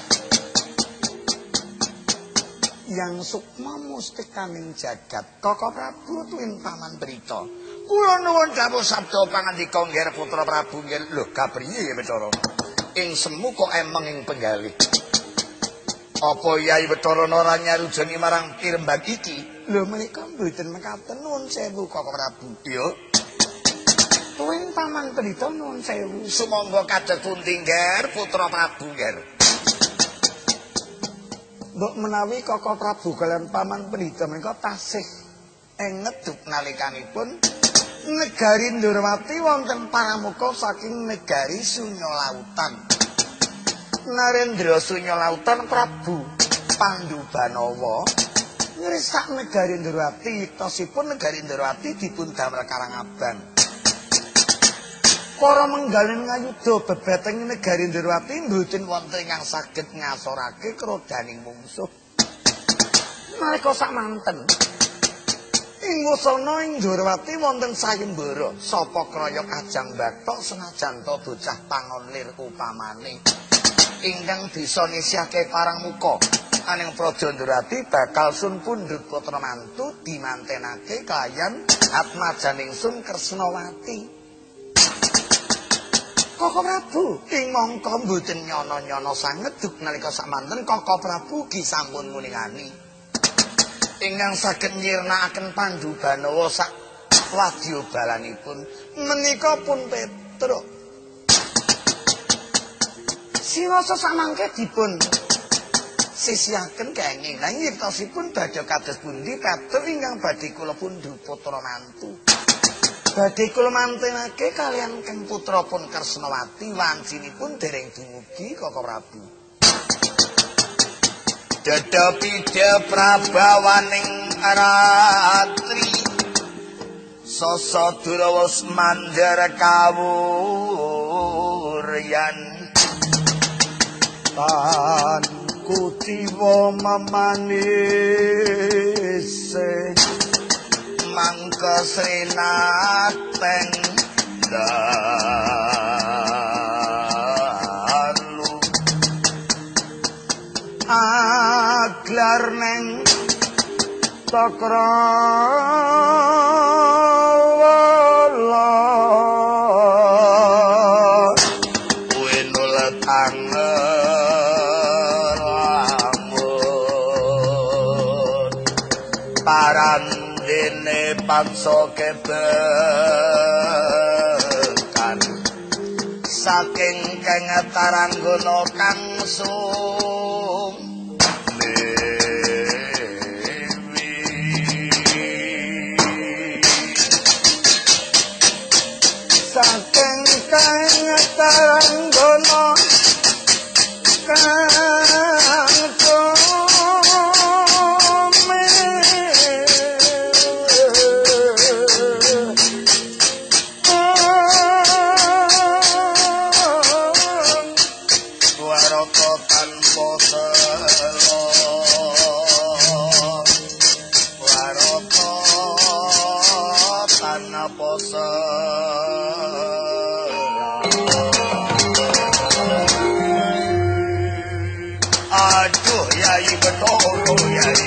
Yang sukma mustikaning jagat Kaka Prabu tuwin paman Brita. Kula nuwun dawuh sabda pangandika nggih putra Prabu nggih lho kapriye Yai Bathara. Ing semu kok emeng ing penggalih. Apa Yai Bathara ora nyarujani marang pirembag iki? Lho menika mboten mekaten nuwun sewu Kaka Prabu. Iya. Tuwin paman Brita nuwun sewu. Sumangga kados pundi nggih putra Prabu nggih. mbok menawi Koko Prabu kaliyan paman pendhita menika tasih ngeduk nalikanipun negari Ndorowati wonten paramuka saking negari Sunya Lautan. Narendra Sunya Lautan Prabu Pandubanawa ngrisak negari Ndorowati, tosipun negari Ndorowati dipun damel Karangabang. Para menggalin ngayuda bebeteng negari Ndorowati mboten wonten ingkang saged ngasorake krodaning mungsuh. Nalika samanten ing wusana ing Ndorowati wonten sayembara sapa kraya Kajang Bathok senajan to bocah pangonlir upamane ingkang bisa nisihake parang muka aning praja Ndorowati bakal sun pundhut putra mantu dimantenake kaliyan atmajaning Sun Kresnawati. Koko Prabu ing mangka mboten nyono-nyono sangeduk nalika samanten Koko Prabu gi sampun nguningani ingkang saged nyirnakaken Pandubanawa sak wadyabalanipun menika pun Petruk. Siwasa samangke dipun sisihaken kenging lan yirtosipun badhe kados pundi Petruk ingkang badhe kula pundhut putra mantu. Badhe kula mantenake kaliyan Kang putra pun Kresnawati wancinipun dereng dumugi Koko Prabu. Dedapida prabawaning ratri sasa Durawas mandhar kawuryan tan kutiwa mamanis mangka srinateng dalu aglar neng Cakrawala winul tangelangun parandene paksa kebekan saking kengetaranggono kang sung saking kengetaranggono kang sung aduh Yai Bathara Yai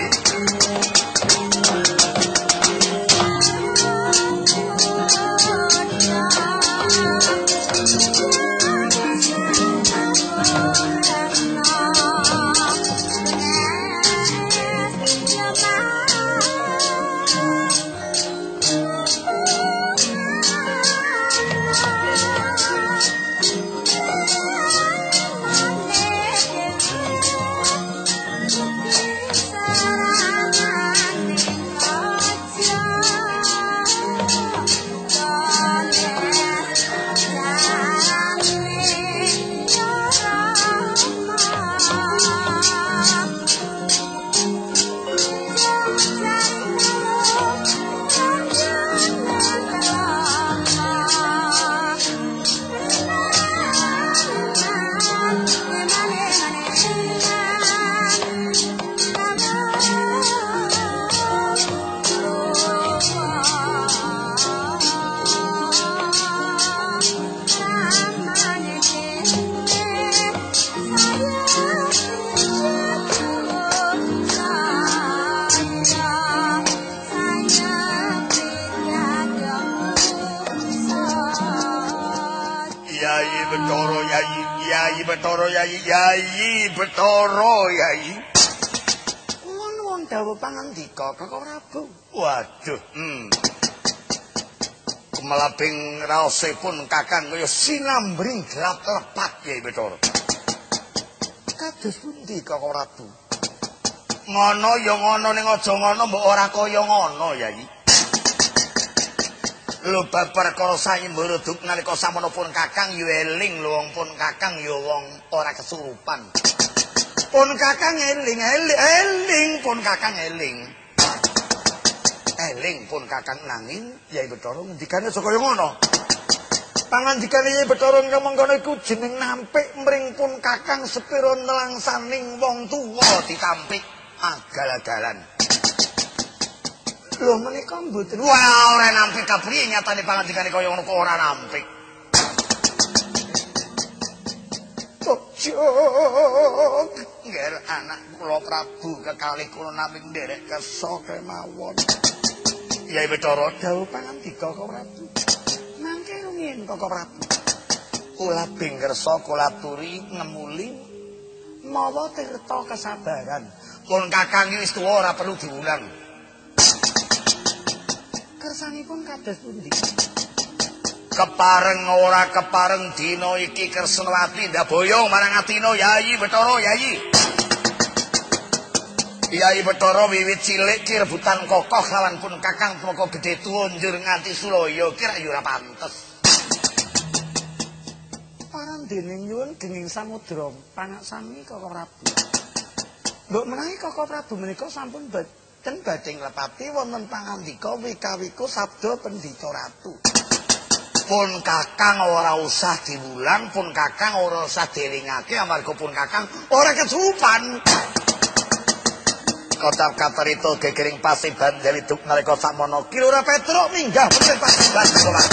Yai Bathara Yai nuwun dawuh pangandika Koko Prabu. Waduh, kemalabing raosipun Kakang kaya sinambring gelap lepat Yai Bathara. Kados pundi Koko Prabu? Ngono ya ngono ning aja ngono mbok ora kaya ngono Yai. Lho bab perkara sayembara duk nalika samanapun Kakang ya eling lho wong pun Kakang ya wong ora kesurupan. Pun Kakang eling pun Kakang eling. Eling pun Kakang nanging Yai Bathara ngendikane saka ngono. Pangandikane Yai Bathara mengkono iku jeneng nampik mring pun Kakang sepira nelangsaning wong tuwa ditampik agal-agalan. Lho menika mboten. Wah, ora nampik kapriye nyatane pangandikane kaya ngono kok ora nampik. Cocok. Ngger anak kula Prabu kekalih kula namung nderek kersa kemawon. Yai Bathara dawuh pangandika Koko Prabu. Mangke rumiyin Koko Prabu. Kula bingkersa kula aturi ngemuli mawa tirta kesabaran. Pun Kakang wis tuwa ora perlu diulang. Kersanipun kados pundi? Kepareng ora kepareng dina iki Kresnawati ndak boyong marang Atina Yai Bathara Yai. Yai Bathara wiwit cilik ki rebutan kokoh lawan pun Kakang moko gedhe tuwa njur nganti Sulaya kira ya ora pantes. Parandene nyuwun genging samudra pangaksami Koko Prabu. Mbok menawi Koko Prabu menika sampun boten badhe nglepati wonten pangandika wika-wiku sabda Pendhita Ratu. Pun Kakang ora usah diwulang, pun Kakang ora usah dielingake amarga pun Kakang ora kesupan. Kocap katerita gegering Pasiban dari duk nalika sakmono Kilura Petruk minggah menyang Pasiban kula.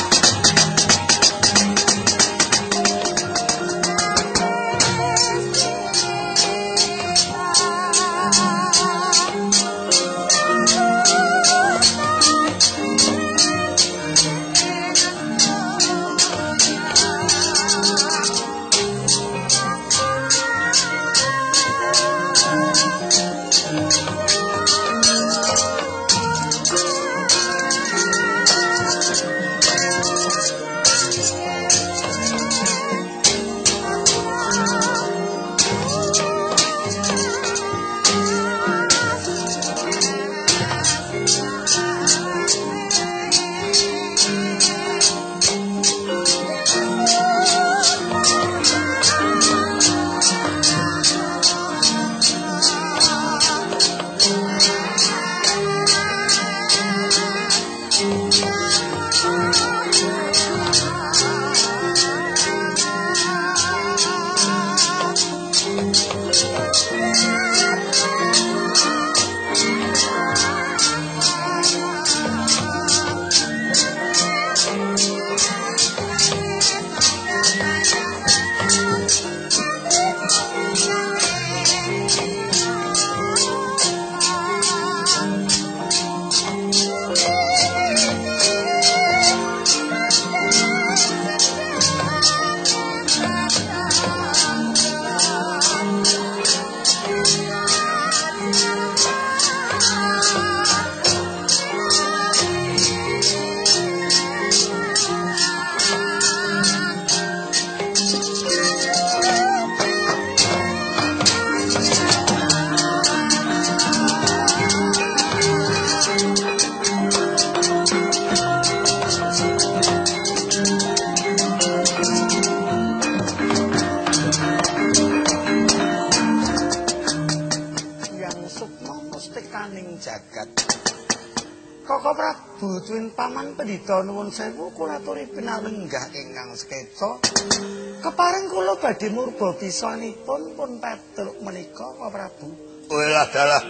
Koko Prabu tuwin paman Pendhita nuwun sewu kula aturi pinalenggah ingkang sekeca. Kepareng kula badhe murba bisanipun pun Petruk menika Koko Prabu. Welah dalah.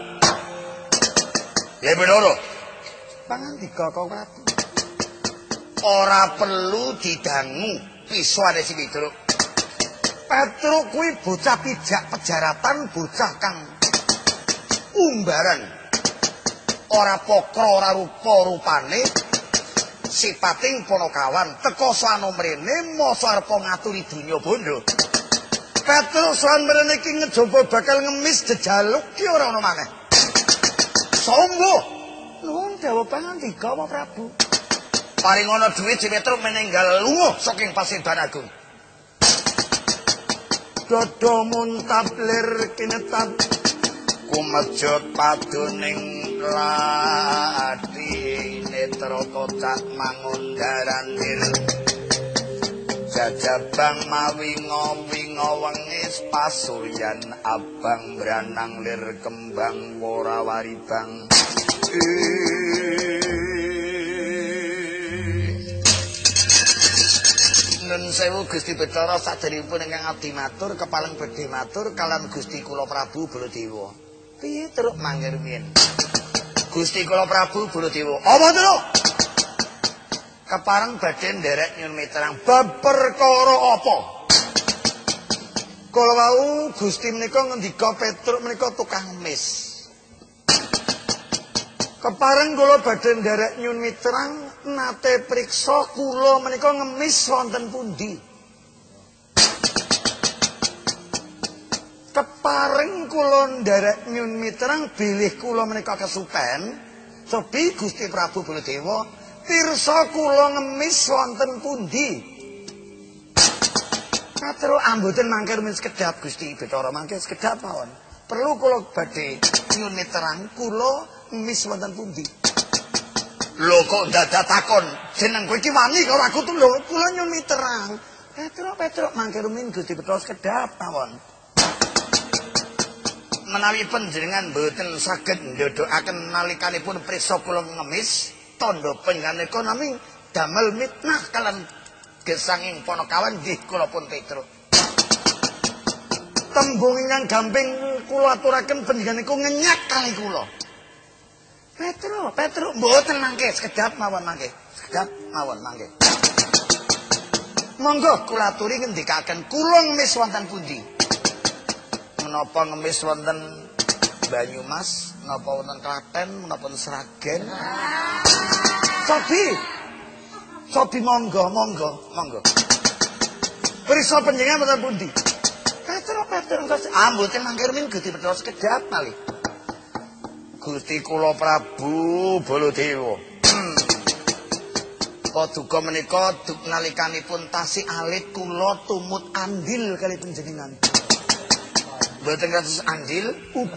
Ya Bathara. Pangandika Koko Prabu. Ora perlu didangu pisane si Petruk. Petruk kuwi bocah pijak pejaratan, bocah kang umbaran. Ora pokro ora rupa-rupane sipating ponokawan teka sowan mrene masa arep ngaturi donya bondo. Petruk sowan mrene iki ngejaba bakal ngemis jejaluk ki ora ono maneh. Sombo nuwun dawuh pangandika Pak Prabu. Paring ana dhuwit si Petruk menenggal lunga saking Pasiban Agung. Dodo muntablir kinetab kumejut paduning lati netra kocak mangundarandir jajabang mawinga-winga wengis pasuryan abang branang lir kembang ora waribang Nun sewu Gusti Bathara saderengipun ingkang abdi matur kepaling badhe matur kalan Gusti kula Prabu Baladewa. Piye truk mangger rumiyin? Gusti kula Prabu Baladewa. Apa truk? Kepareng badhe nderek nyun mitrang bab perkara apa? Kala wau Gusti menika ngendika Petruk menika tukang ngemis. Kepareng kula badhe nderek nyun mitrang nate priksa kula menika ngemis wonten pundi. Kepareng kula nderek nyun mitrang bilih kula menika kesupen, cobi Gusti Prabu Baladewa pirsa kula ngemis wonten pundi. Katru amboten mangke rumiyin sekedap Gusti Bathara mangke sekedap mawon. Perlu kula badhe nyun mitrang kula ngemis wonten pundi. Lho kok dadak takon jeneng kowe iki wani karo aku tuh lho kula nyun miterang. Petruk mangke rumiyin Gusti Bathara sekedap mawon. Menawi panjenengan mboten saged ndodokaken nalikanipun prisa kula ngemis tandha panjenengan nami damel mitnah kalan gesanging Panakawan nggih kula pun Petruk. Tembung ingkang gamping kula aturaken panjenengan niku ngenyak kali kula. Petruk, mboten mangke, sekedap mawon mangke. Sekedap mawon mangke. Monggo kula aturi ngendikaken kula ngemis wonten pundi? Menapa ngemis wonten Banyumas, menapa wonten Klaten, menapa wonten Sragen? Sobi monggo. Prisa panjenengan wonten pundi? Petruk, mboten mangke rumiyin Gusti Bathara sekedap malih. Gusti kula Prabu Baladewa. Paduka menika nalikanipun tasih alit kula tumut andil kali panjenengan. Mboten kados andil,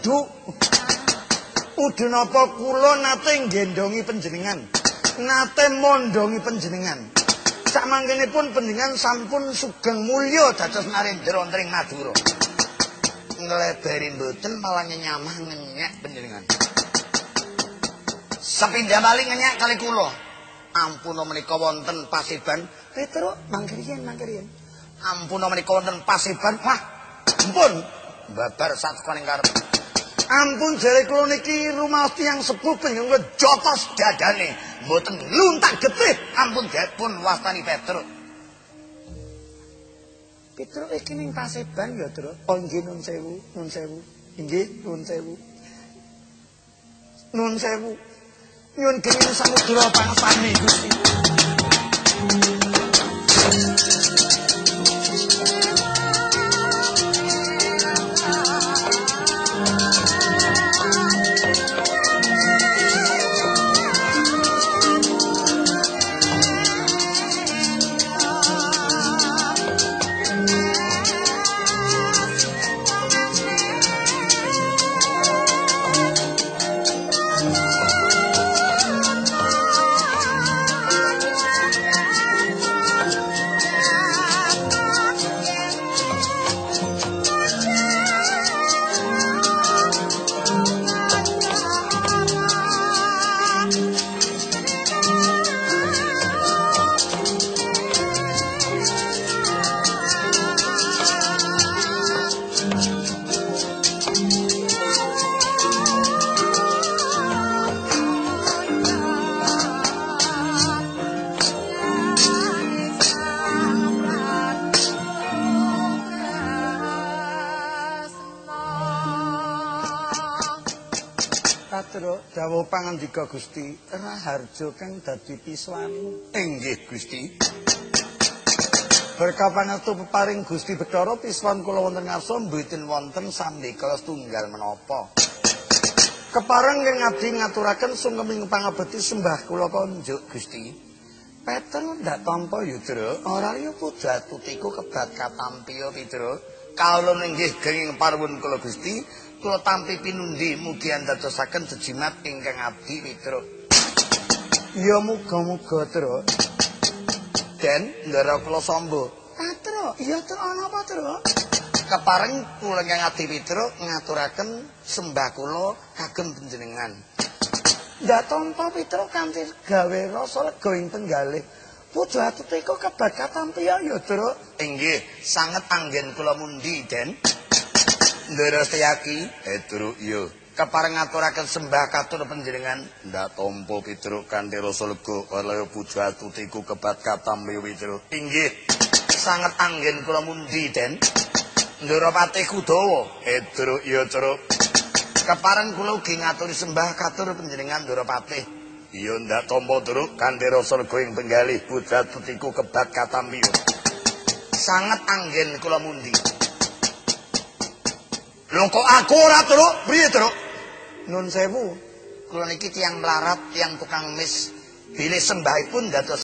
udu napa kula nate nggendongi panjenengan. Nate mondongi panjenengan. Sakmangkenipun panjenengan sampun sugeng mulya dados Narendra wonten ing Madura. Nglebari mboten malah nyamah ngenyek panjenengan. Sepindah bali ngenyak kali kula. Ampun menika wonten Paseban. Petruk mangke riyen. Ampun menika wonten Paseban. Wah, ampun. Babar satekoning karep. Ampun jare kula niki rumaos tiyang sepuh panjenengan jotos dadane. Mboten luntak getih. Ampun dipun wastani Petruk. Petruk iki ning Paseban ya, Truk. Oh nggih nun sewu. Nggih nun sewu. Nyun kenging samudra pangsane Gusti. Dawuh pangandika Gusti, Raharja kang dadi piswani. Inggih Gusti. Berkah pangertu peparing Gusti Bathara piswan kula wonten ngarsa mboten wonten sandika setunggal menapa. Kepareng ing abdi ngaturaken sungkeming pangabekti sembah kula konjuk Gusti. Petruk ndak tampa Yudra, ora ya pudhatutiku kebat katampiya Pidra. Kawula inggih kenging panuwun kula Gusti, kula tampi pinundi mugi andadosaken jejimat ingkang abdi Mitra. Ya muga-muga, Tru. Den, ndara kula samba. Tru, iya Tru ana apa, Tru? Kepareng kula ingkang abdi Mitra ngaturaken sembah kula kagem panjenengan. Ndak tampa Mitra kanthi gawe rasa lega ing penggalih. Pujo atutiko kebat katampiya ya, Tru. Inggih, sanget anggen kula mundi, Den. Ndara Setyaki, Tru, iya. Kepareng ngaturaken sembah katur panjenengan. Ndak tampa Pitruk kanthi rasa lega kala pujo atutiku kebat katampiya, Pitruk. Inggih, sanget anggen kula mundi, Den. Ndara Patih Kudawa, Tru, iya, Tru. Kepareng kula ugi ngaturi sembah katur panjenengan Ndara Patih. Iya ndak tampa Tru kanthi rasa lega ing penggalih pujo atutiku kebat katampiya. Sanget anggen kula mundi. Lho kok aku ora Tru? Priye Tru? Nun sewu. Kula niki tiyang melarat, tiyang tukang mis. Bilih sembahipun dados